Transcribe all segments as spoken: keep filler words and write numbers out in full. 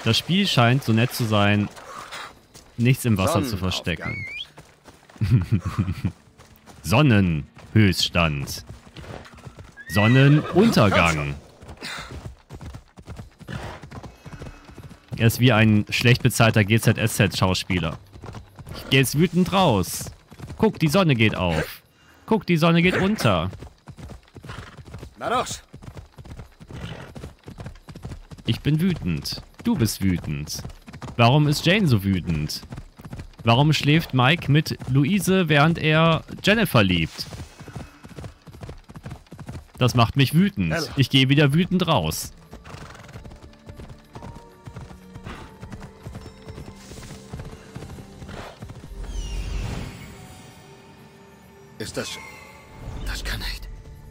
Das Spiel scheint so nett zu sein, nichts im Wasser zu verstecken. Sonnenhöchststand. Sonnenuntergang. Er ist wie ein schlecht bezahlter G Z S Z-Schauspieler. Ich gehe jetzt wütend raus. Guck, die Sonne geht auf. Guck, die Sonne geht unter. Na los! Ich bin wütend. Du bist wütend. Warum ist Jane so wütend? Warum schläft Mike mit Luise, während er Jennifer liebt? Das macht mich wütend. Ich gehe wieder wütend raus. Ist das... Das kann nicht.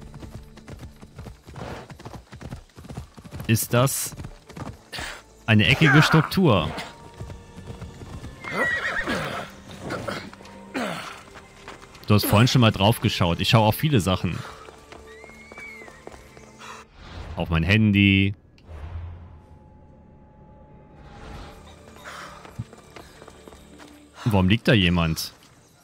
Ist das eine eckige Struktur? Du hast vorhin schon mal drauf geschaut. Ich schaue auf viele Sachen. Auf mein Handy. Warum liegt da jemand?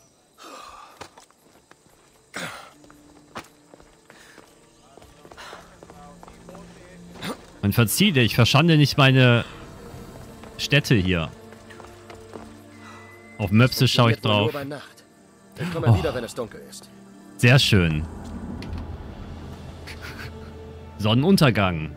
Man verzieht, ich verschande nicht meine Städte hier. Auf Möpse schaue ich drauf. Ich komme wieder, wenn es dunkel ist. Sehr schön. Sonnenuntergang.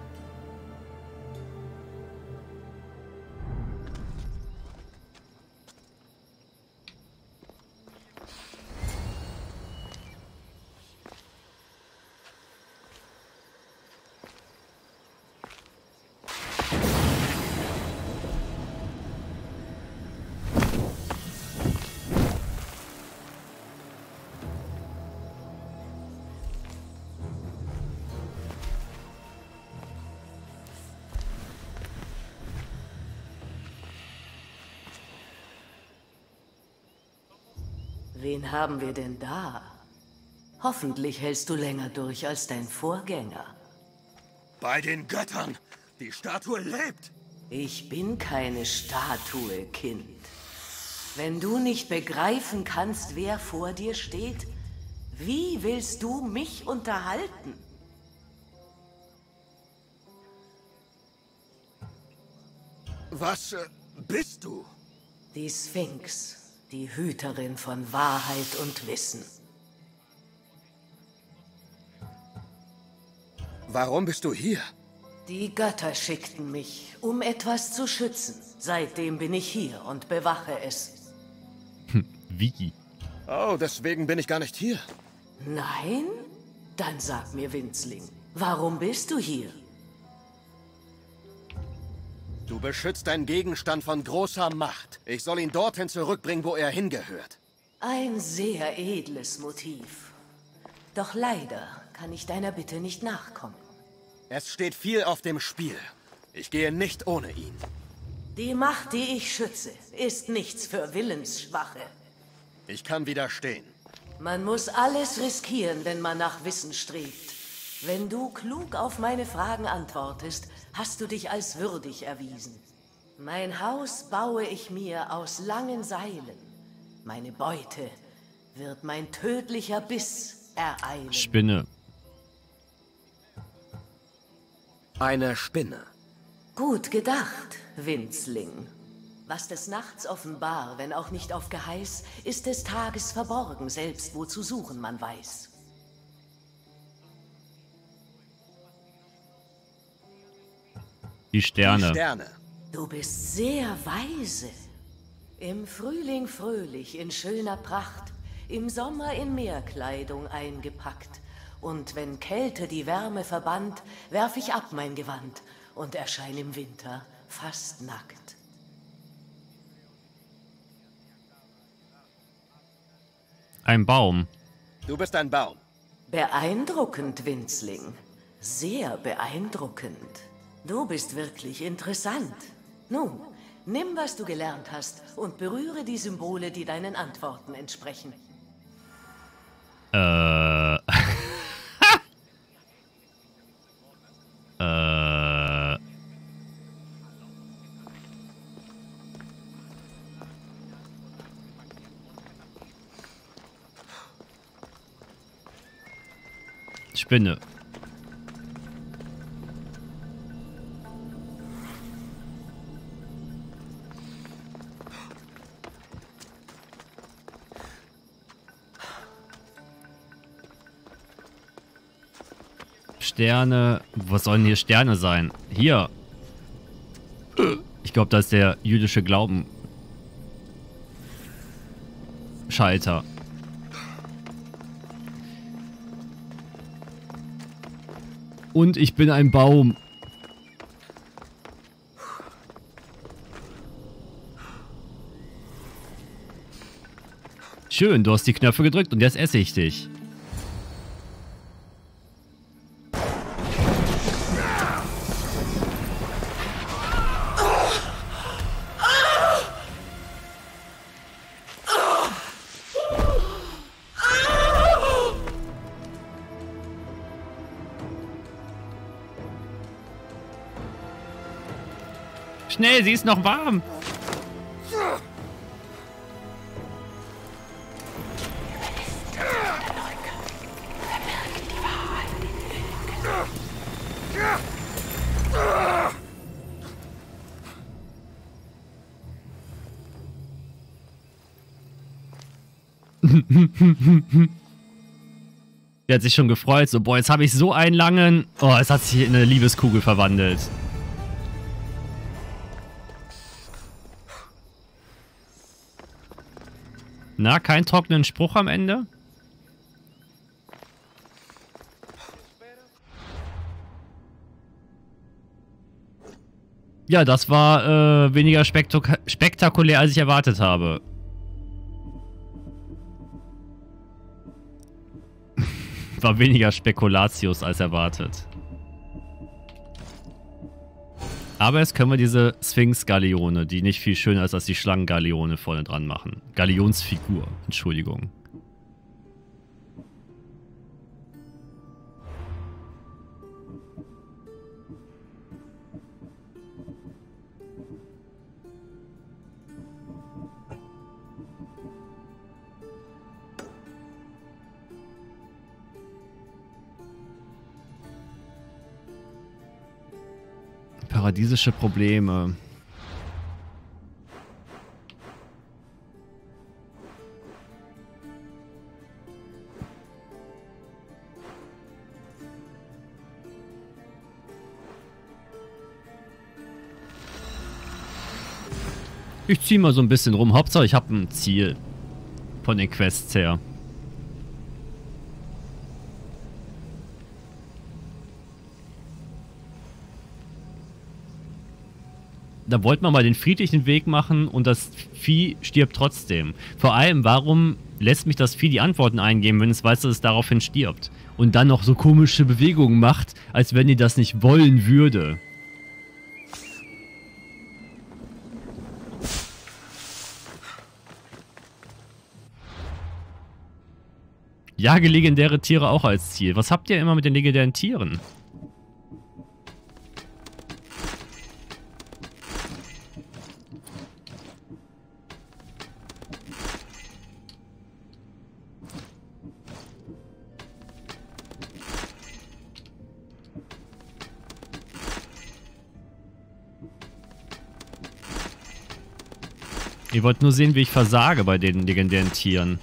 Wen haben wir denn da? Hoffentlich hältst du länger durch als dein Vorgänger. Bei den Göttern! Die Statue lebt! Ich bin keine Statue, Kind. Wenn du nicht begreifen kannst, wer vor dir steht, wie willst du mich unterhalten? Was äh, bist du? Die Sphinx. Die Hüterin von Wahrheit und Wissen. Warum bist du hier? Die Götter schickten mich, um etwas zu schützen. Seitdem bin ich hier und bewache es. Wie? Oh, deswegen bin ich gar nicht hier. Nein? Dann sag mir, Winzling, warum bist du hier? Du beschützt einen Gegenstand von großer Macht. Ich soll ihn dorthin zurückbringen, wo er hingehört. Ein sehr edles Motiv. Doch leider kann ich deiner Bitte nicht nachkommen. Es steht viel auf dem Spiel. Ich gehe nicht ohne ihn. Die Macht, die ich schütze, ist nichts für Willensschwache. Ich kann widerstehen. Man muss alles riskieren, wenn man nach Wissen strebt. Wenn du klug auf meine Fragen antwortest, hast du dich als würdig erwiesen. Mein Haus baue ich mir aus langen Seilen. Meine Beute wird mein tödlicher Biss ereilen. Spinne. Eine Spinne. Gut gedacht, Winzling. Was des Nachts offenbar, wenn auch nicht auf Geheiß, ist des Tages verborgen, selbst wo zu suchen man weiß. Die Sterne. Die Sterne. Du bist sehr weise. Im Frühling fröhlich in schöner Pracht, im Sommer in Meerkleidung eingepackt. Und wenn Kälte die Wärme verbannt, werf ich ab mein Gewand und erscheine im Winter fast nackt. Ein Baum. Du bist ein Baum. Beeindruckend, Winzling. Sehr beeindruckend. Du bist wirklich interessant. Nun, nimm, was du gelernt hast und berühre die Symbole, die deinen Antworten entsprechen. Äh. äh. Spinne. Sterne. Was sollen hier Sterne sein? Hier. Ich glaube, das ist der jüdische Glauben. Schalter. Und ich bin ein Baum. Schön, du hast die Knöpfe gedrückt und jetzt esse ich dich. Schnell, sie ist noch warm. Der hat sich schon gefreut, so, boah, jetzt habe ich so einen langen... Oh, es hat sich in eine Liebeskugel verwandelt. Na, kein trockenen Spruch am Ende? Ja, das war äh, weniger spektak spektakulär, als ich erwartet habe. War weniger Spekulatius als erwartet. Aber jetzt können wir diese Sphinx-Galeone, die nicht viel schöner ist als die Schlangen-Galeone, vorne dran machen. Galionsfigur, Entschuldigung. Paradiesische Probleme. Ich ziehe mal so ein bisschen rum. Hauptsache ich habe ein Ziel. Von den Quests her. Da wollte man mal den friedlichen Weg machen und das Vieh stirbt trotzdem. Vor allem, warum lässt mich das Vieh die Antworten eingeben, wenn es weiß, dass es daraufhin stirbt? Und dann noch so komische Bewegungen macht, als wenn die das nicht wollen würde. Jage legendäre Tiere auch als Ziel. Was habt ihr immer mit den legendären Tieren? Ihr wollt nur sehen, wie ich versage bei den legendären Tieren.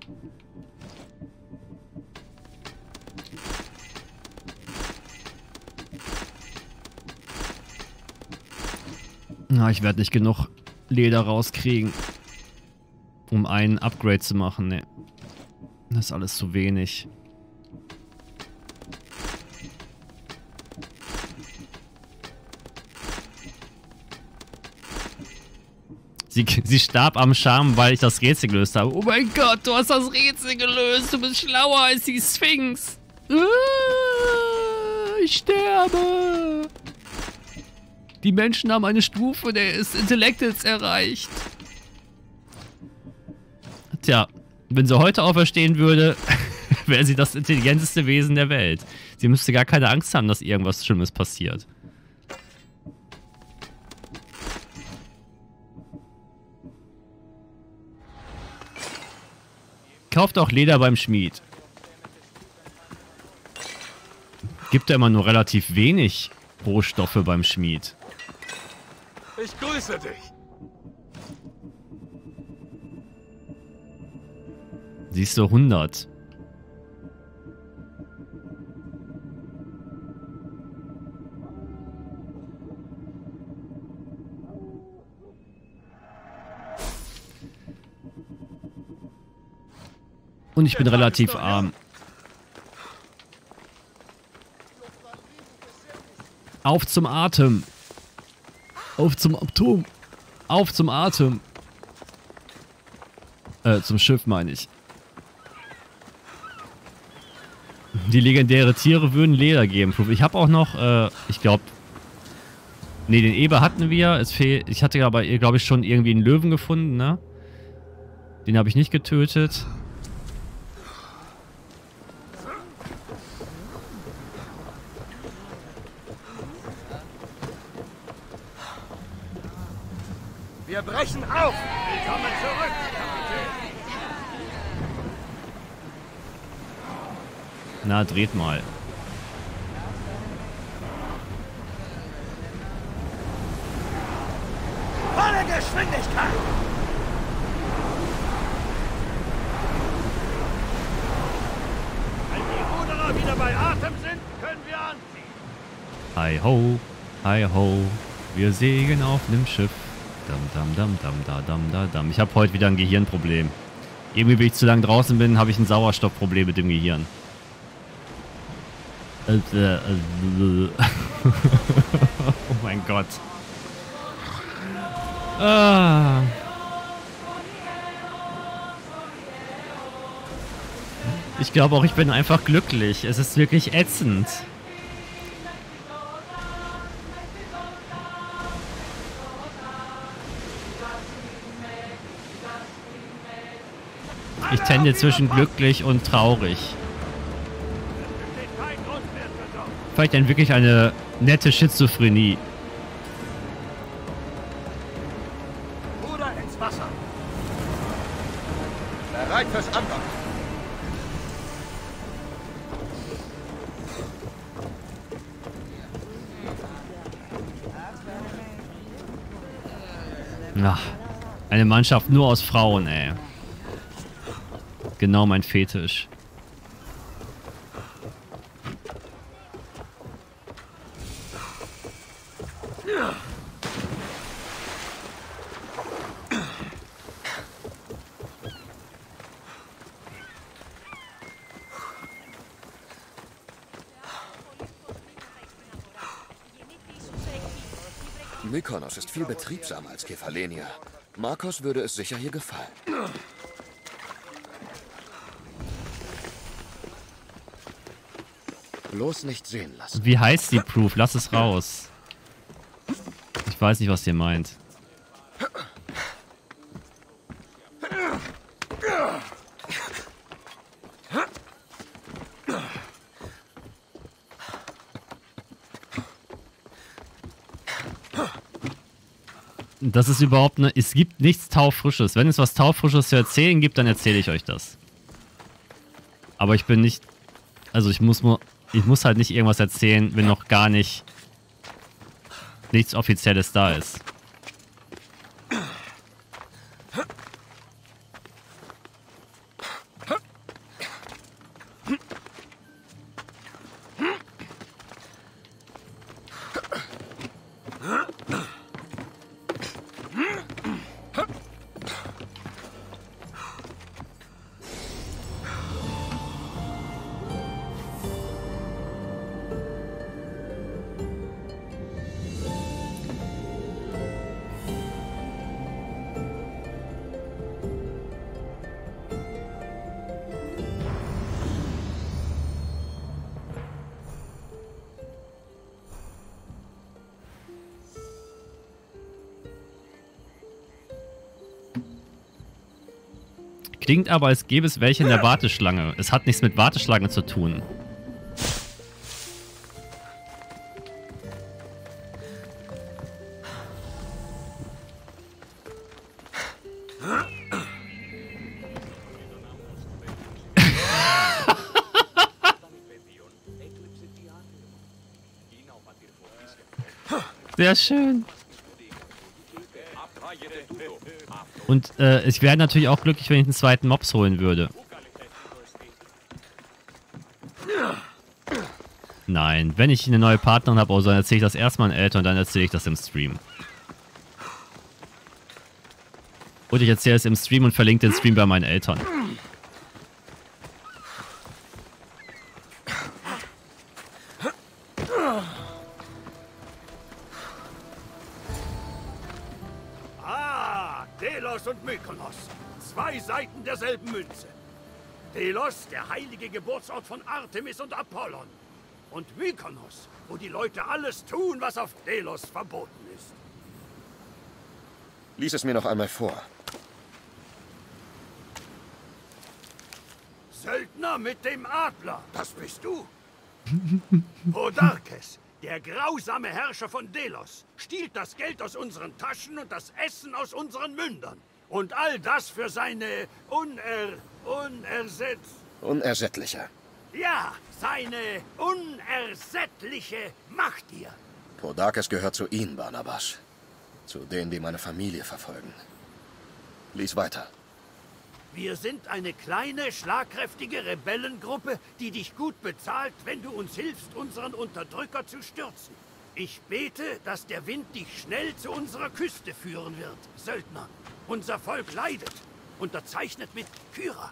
Na, ich werde nicht genug Leder rauskriegen, um ein Upgrade zu machen. Ne, das ist alles zu wenig. Sie, sie starb am Charme, weil ich das Rätsel gelöst habe. Oh mein Gott, du hast das Rätsel gelöst. Du bist schlauer als die Sphinx. Ich sterbe. Die Menschen haben eine Stufe des Intellektes erreicht. Tja, wenn sie heute auferstehen würde, wäre sie das intelligenteste Wesen der Welt. Sie müsste gar keine Angst haben, dass irgendwas Schlimmes passiert. Kauft auch Leder beim Schmied. gibt ja immer nur relativ wenig Rohstoffe beim Schmied. Ich grüße dich. Siehst du, hundert. Und ich bin relativ arm. Auf zum Atem. Auf zum Atom. Auf zum Atem. Äh, zum Schiff meine ich. Die legendäre Tiere würden Leder geben. Ich habe auch noch, äh, ich glaube... Ne, den Eber hatten wir. Es fehlt, ich hatte aber, glaube ich, schon irgendwie einen Löwen gefunden, ne? Den habe ich nicht getötet. Wir brechen auf! Willkommen zurück, Kapitän! Na, dreht mal. Volle Geschwindigkeit! Wenn die Ruderer wieder bei Atem sind, können wir anziehen. Hi ho, hi ho. Wir segeln auf einem Schiff. Dam, dam, dam, dam, da, dam, da, dam. Ich habe heute wieder ein Gehirnproblem. Irgendwie, wenn ich zu lange draußen bin, habe ich ein Sauerstoffproblem mit dem Gehirn. Äh, äh, äh. Oh mein Gott. Ah. Ich glaube auch, ich bin einfach glücklich. Es ist wirklich ätzend. Ich tende zwischen glücklich und traurig. Vielleicht dann wirklich eine nette Schizophrenie. Ruder ins Wasser. Bereit fürs Andocken. Ach, eine Mannschaft nur aus Frauen, ey. Genau mein Fetisch. Mykonos ist viel betriebsamer als Kefalonia. Markos würde es sicher hier gefallen. Bloß nicht sehen lassen. Wie heißt die Proof? Lass es raus. Ich weiß nicht, was ihr meint. Das ist überhaupt eine... Es gibt nichts Taufrisches. Wenn es was Taufrisches zu erzählen gibt, dann erzähle ich euch das. Aber ich bin nicht... Also ich muss nur... Ich muss halt nicht irgendwas erzählen, wenn noch gar nicht nichts Offizielles da ist. Klingt aber, als gäbe es welche in der Warteschlange. Es hat nichts mit Warteschlange zu tun. Sehr schön. Und äh, ich wäre natürlich auch glücklich, wenn ich einen zweiten Mops holen würde. Nein, wenn ich eine neue Partnerin habe, also dann erzähle ich das erstmal meinen Eltern und dann erzähle ich das im Stream. Und ich erzähle es im Stream und verlinke den Stream bei meinen Eltern. Ah, Delos und Mykonos. Zwei Seiten derselben Münze. Delos, der heilige Geburtsort von Artemis und Apollon. Und Mykonos, wo die Leute alles tun, was auf Delos verboten ist. Lies es mir noch einmal vor. Söldner mit dem Adler, das bist du. Podarkes, der grausame Herrscher von Delos, stiehlt das Geld aus unseren Taschen und das Essen aus unseren Mündern. Und all das für seine uner... unersetz... Unersättliche. Ja, seine unersättliche Machtgier. Podarkes gehört zu ihnen, Barnabas. Zu denen, die meine Familie verfolgen. Lies weiter. Wir sind eine kleine, schlagkräftige Rebellengruppe, die dich gut bezahlt, wenn du uns hilfst, unseren Unterdrücker zu stürzen. Ich bete, dass der Wind dich schnell zu unserer Küste führen wird, Söldner. Unser Volk leidet. Unterzeichnet mit Kyra.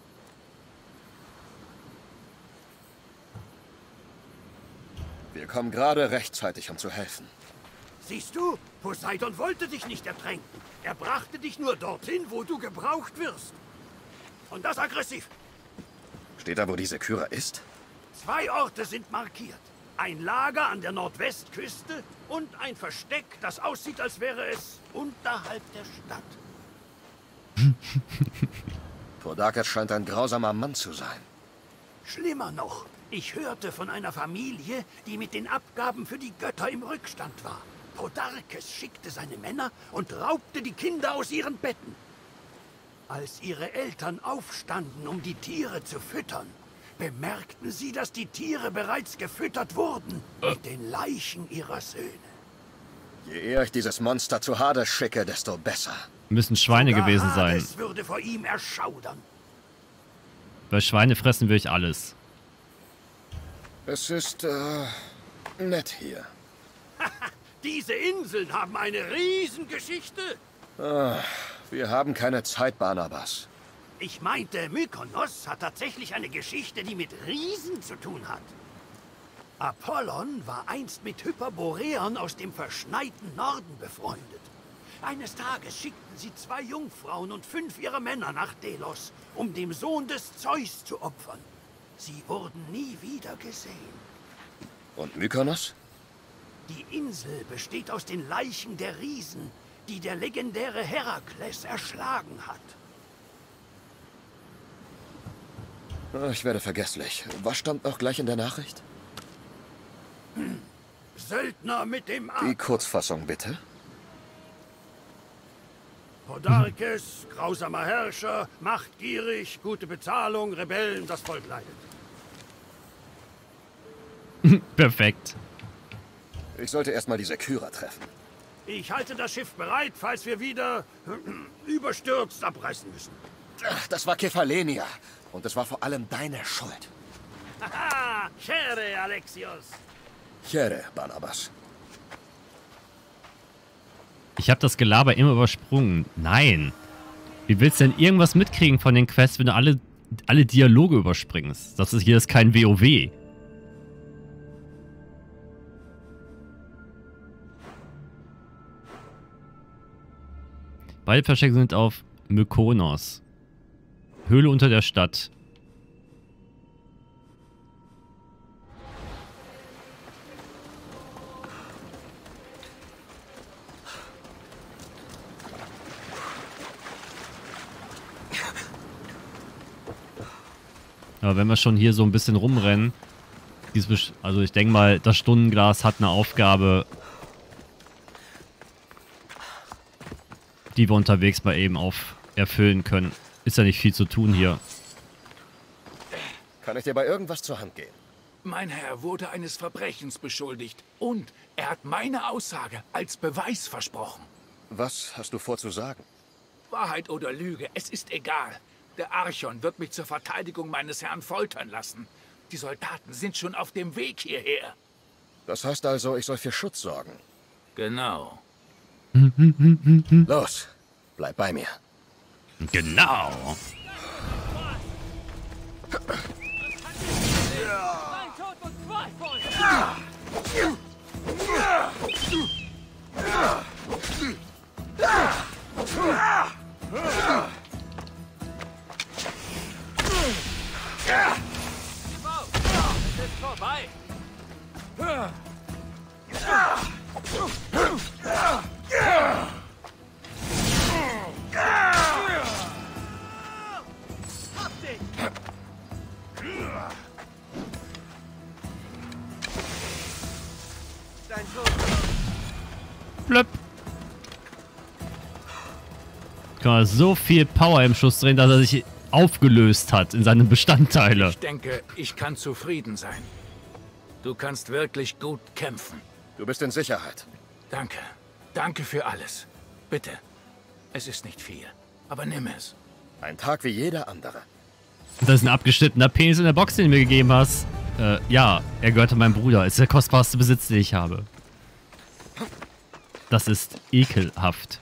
Wir kommen gerade rechtzeitig, um zu helfen. Siehst du, Poseidon wollte dich nicht ertränken. Er brachte dich nur dorthin, wo du gebraucht wirst. Und das aggressiv. Steht da, wo diese Kyra ist? Zwei Orte sind markiert. Ein Lager an der Nordwestküste und ein Versteck, das aussieht, als wäre es unterhalb der Stadt. Podarkes scheint ein grausamer Mann zu sein. Schlimmer noch, ich hörte von einer Familie, die mit den Abgaben für die Götter im Rückstand war. Podarkes schickte seine Männer und raubte die Kinder aus ihren Betten. Als ihre Eltern aufstanden, um die Tiere zu füttern, bemerkten sie, dass die Tiere bereits gefüttert wurden mit den Leichen ihrer Söhne. Je eher ich dieses Monster zu Hades schicke, desto besser. Müssen Schweine Sogar gewesen sein. Hades würde vor ihm erschaudern. Weil Schweine fressen will ich alles. Es ist, äh, nett hier. Diese Inseln haben eine Riesengeschichte. Ah, wir haben keine Zeit, Barnabas. Ich meinte, Mykonos hat tatsächlich eine Geschichte, die mit Riesen zu tun hat. Apollon war einst mit Hyperboreern aus dem verschneiten Norden befreundet. Eines Tages schickten sie zwei Jungfrauen und fünf ihrer Männer nach Delos, um dem Sohn des Zeus zu opfern. Sie wurden nie wieder gesehen. Und Mykonos? Die Insel besteht aus den Leichen der Riesen, die der legendäre Herakles erschlagen hat. Ah, ich werde vergesslich. Was stand noch gleich in der Nachricht? Hm. Söldner mit dem A. Die Kurzfassung, bitte. Podarkes, grausamer Herrscher, machtgierig, gute Bezahlung, Rebellen, das Volk leidet. Perfekt. Ich sollte erstmal diese Kyra treffen. Ich halte das Schiff bereit, falls wir wieder überstürzt abreißen müssen. Ach, das war Kephalenia. Und es war vor allem deine Schuld. Haha, Chere, Alexios. Chere, Barnabas. Ich habe das Gelaber immer übersprungen. Nein. Wie willst du denn irgendwas mitkriegen von den Quests, wenn du alle, alle Dialoge überspringst? Das ist hier ist kein WoW. Beide Verstecke sind auf Mykonos. Höhle unter der Stadt. Aber wenn wir schon hier so ein bisschen rumrennen, also ich denke mal, das Stundenglas hat eine Aufgabe, die wir unterwegs mal eben auf erfüllen können. Ist ja nicht viel zu tun hier. Kann ich dir bei irgendwas zur Hand gehen? Mein Herr wurde eines Verbrechens beschuldigt und er hat meine Aussage als Beweis versprochen. Was hast du vor zu sagen? Wahrheit oder Lüge, es ist egal. Der Archon wird mich zur Verteidigung meines Herrn foltern lassen. Die Soldaten sind schon auf dem Weg hierher. Das heißt also, ich soll für Schutz sorgen. Genau. Los, bleib bei mir. Genau. Es ist vorbei. Blöpp. Kann so viel Power im Schuss drehen, dass er sich aufgelöst hat in seine Bestandteile. Ich denke, ich kann zufrieden sein. Du kannst wirklich gut kämpfen. Du bist in Sicherheit. Danke. Danke für alles. Bitte. Es ist nicht viel, aber nimm es. Ein Tag wie jeder andere. Das ist ein abgeschnittener Penis in der Box, den du mir gegeben hast. Äh, ja, er gehörte meinem Bruder. Es ist der kostbarste Besitz, den ich habe. Das ist ekelhaft.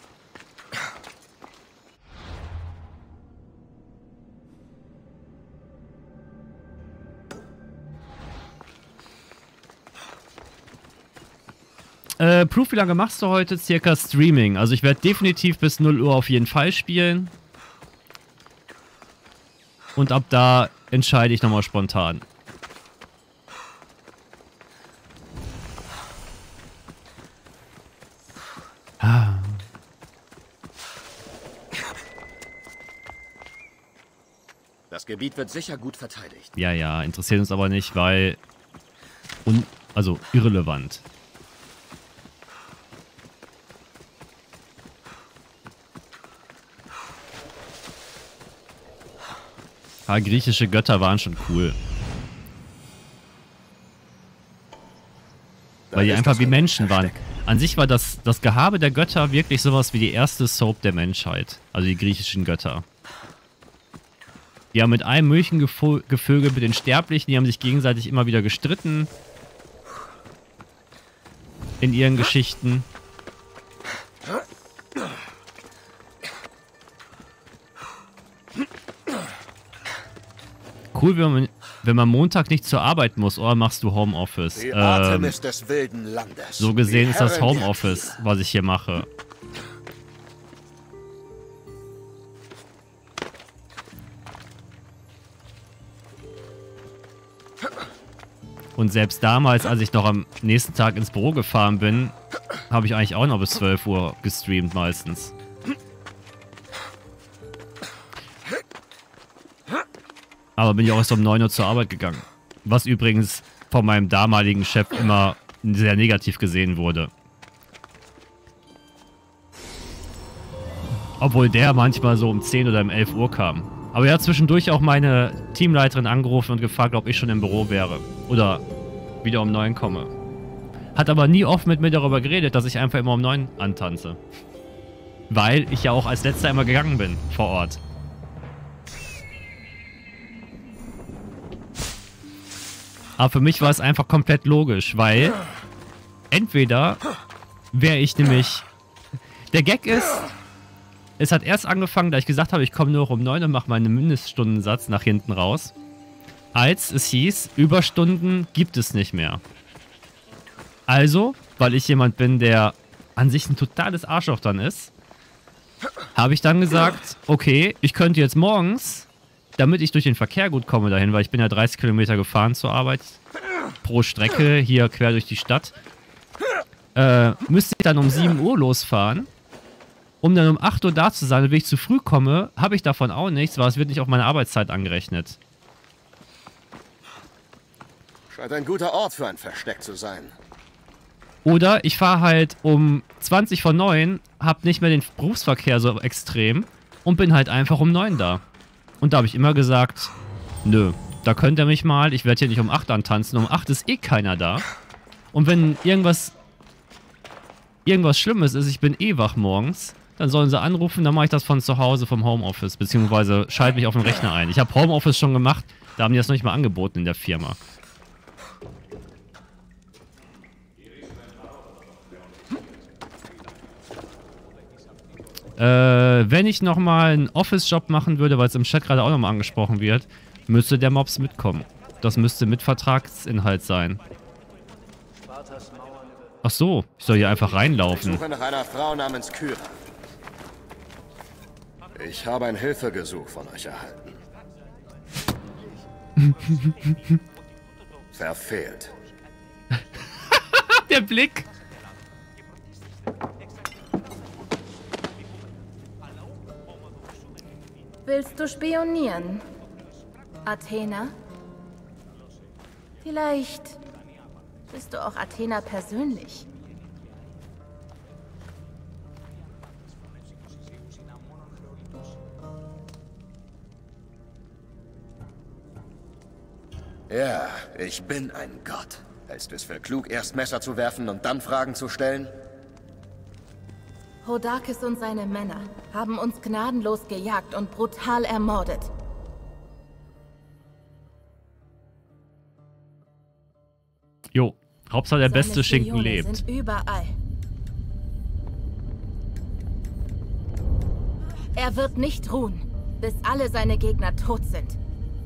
Äh, Proof, wie lange machst du heute circa Streaming? Also ich werde definitiv bis null Uhr auf jeden Fall spielen. Und ab da entscheide ich nochmal spontan. Ah. Das Gebiet wird sicher gut verteidigt. Ja, ja, interessiert uns aber nicht, weil... Un also irrelevant. Ah, griechische Götter waren schon cool. Da Weil die ist einfach das wie Menschen waren. Versteck. An sich war das, das Gehabe der Götter wirklich sowas wie die erste Soap der Menschheit. Also die griechischen Götter. Die haben mit allem möglichen Gefo- Gevögel mit den Sterblichen, die haben sich gegenseitig immer wieder gestritten. In ihren Geschichten. Cool, wenn man, wenn man Montag nicht zur Arbeit muss, oder machst du Homeoffice? Die Ähm, Artemis des wilden Landes. so gesehen Die ist das Herrin der Homeoffice, Tiere. was ich hier mache. Und selbst damals, als ich noch am nächsten Tag ins Büro gefahren bin, habe ich eigentlich auch noch bis zwölf Uhr gestreamt meistens. Aber bin ich auch erst um neun Uhr zur Arbeit gegangen. Was übrigens von meinem damaligen Chef immer sehr negativ gesehen wurde. Obwohl der manchmal so um zehn oder um elf Uhr kam. Aber er hat zwischendurch auch meine Teamleiterin angerufen und gefragt, ob ich schon im Büro wäre. Oder wieder um neun komme. Hat aber nie offen mit mir darüber geredet, dass ich einfach immer um neun antanze. Weil ich ja auch als letzter immer gegangen bin vor Ort. Aber für mich war es einfach komplett logisch, weil entweder wäre ich nämlich... Der Gag ist, es hat erst angefangen, da ich gesagt habe, ich komme nur um neun und mache meinen Mindeststundensatz nach hinten raus. Als es hieß, Überstunden gibt es nicht mehr. Also, weil ich jemand bin, der an sich ein totales Arschloch dann ist, habe ich dann gesagt, okay, ich könnte jetzt morgens, damit ich durch den Verkehr gut komme dahin, weil ich bin ja dreißig Kilometer gefahren zur Arbeit, pro Strecke, hier quer durch die Stadt, äh, müsste ich dann um sieben Uhr losfahren, um dann um acht Uhr da zu sein. Und wenn ich zu früh komme, habe ich davon auch nichts, weil es wird nicht auf meine Arbeitszeit angerechnet. Scheint ein guter Ort für ein Versteck zu sein. Oder ich fahre halt um zwanzig vor neun, hab nicht mehr den Berufsverkehr so extrem und bin halt einfach um neun da. Und da habe ich immer gesagt, nö, Da könnt ihr mich mal, ich werde hier nicht um acht antanzen, um acht ist eh keiner da. Und wenn irgendwas, irgendwas Schlimmes ist, ich bin eh wach morgens, dann sollen sie anrufen, dann mache ich das von zu Hause, vom Homeoffice, beziehungsweise schalte mich auf den Rechner ein. Ich habe Homeoffice schon gemacht, da haben die das noch nicht mal angeboten in der Firma. Äh, wenn ich nochmal einen Office-Job machen würde, weil es im Chat gerade auch nochmal angesprochen wird, müsste der Mops mitkommen. Das müsste mit Vertragsinhalt sein. Ach so, ich soll hier einfach reinlaufen. Ich suche nach einer Frau namens Kyra. Ich habe ein Hilfegesuch von euch erhalten. Verfehlt. Der Blick. Willst du spionieren, Athena? Vielleicht bist du auch Athena persönlich. Ja, ich bin ein Gott. Hältst du es für klug, erst Messer zu werfen und dann Fragen zu stellen? Hodakis und seine Männer haben uns gnadenlos gejagt und brutal ermordet. Jo, Hauptsache der Seine beste Schinken Spione lebt. sind überall. Er wird nicht ruhen, bis alle seine Gegner tot sind.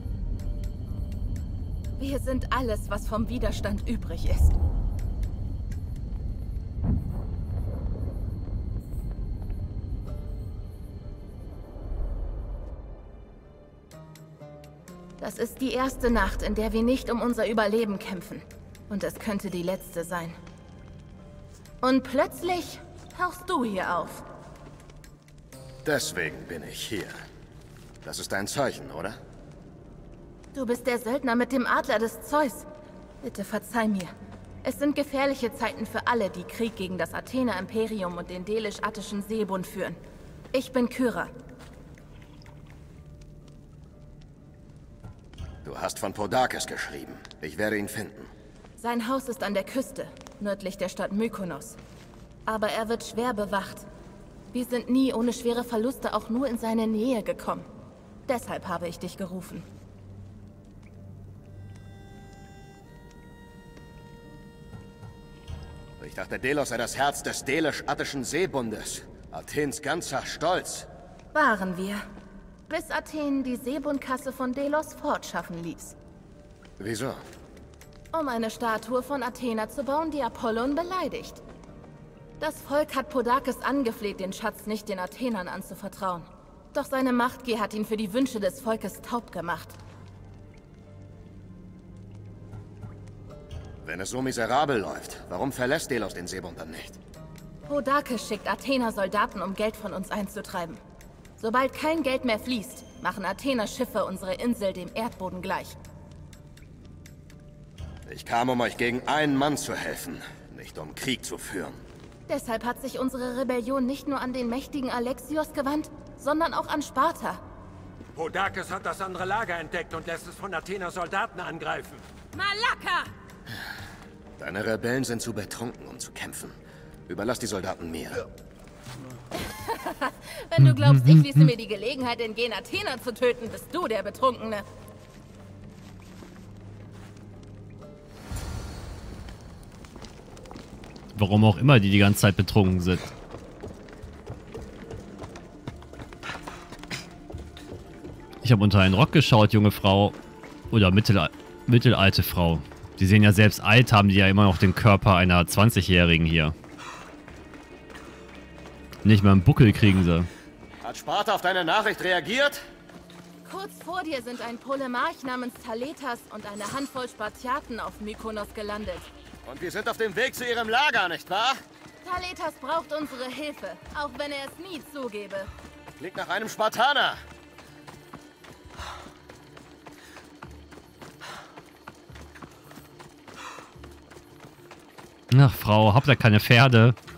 Wir sind alles, was vom Widerstand übrig ist. Das ist die erste Nacht, in der wir nicht um unser Überleben kämpfen. Und es könnte die letzte sein. Und plötzlich tauchst du hier auf. Deswegen bin ich hier. Das ist ein Zeichen, oder? Du bist der Söldner mit dem Adler des Zeus. Bitte verzeih mir. Es sind gefährliche Zeiten für alle, die Krieg gegen das Athena-Imperium und den Delisch-Attischen Seebund führen. Ich bin Kyra. Du hast von Podakis geschrieben. Ich werde ihn finden. Sein Haus ist an der Küste, nördlich der Stadt Mykonos. Aber er wird schwer bewacht. Wir sind nie ohne schwere Verluste auch nur in seine Nähe gekommen. Deshalb habe ich dich gerufen. Ich dachte, Delos sei das Herz des Delisch-Attischen Seebundes. Athens ganzer Stolz. Waren wir. Bis Athen die Seebundkasse von Delos fortschaffen ließ. Wieso? Um eine Statue von Athena zu bauen, die Apollon beleidigt. Das Volk hat Podakis angefleht, den Schatz nicht den Athenern anzuvertrauen. Doch seine Machtgier hat ihn für die Wünsche des Volkes taub gemacht. Wenn es so miserabel läuft, warum verlässt Delos den Seebund dann nicht? Podakis schickt Athener Soldaten, um Geld von uns einzutreiben. Sobald kein Geld mehr fließt, machen Athener Schiffe unsere Insel dem Erdboden gleich. Ich kam, um euch gegen einen Mann zu helfen, nicht um Krieg zu führen. Deshalb hat sich unsere Rebellion nicht nur an den mächtigen Alexios gewandt, sondern auch an Sparta. Podakis hat das andere Lager entdeckt und lässt es von Athener Soldaten angreifen. Malaka! Deine Rebellen sind zu betrunken, um zu kämpfen. Überlass die Soldaten mir. Wenn du glaubst, ich ließe mir die Gelegenheit entgehen, Athener zu töten, bist du der Betrunkene. Warum auch immer die die ganze Zeit betrunken sind. Ich habe unter einen Rock geschaut, junge Frau. Oder mittel, mittelalte Frau. Die sehen ja selbst alt, haben die ja immer noch den Körper einer zwanzigjährigen hier. Nicht mal einen Buckel kriegen sie. Hat Sparta auf deine Nachricht reagiert? Kurz vor dir sind ein Polemarch namens Thaletas und eine Handvoll Spartiaten auf Mykonos gelandet. Und wir sind auf dem Weg zu ihrem Lager, nicht wahr? Thaletas braucht unsere Hilfe, auch wenn er es nie zugebe. Klingt nach einem Spartaner. Ach, Frau, habt ihr keine Pferde?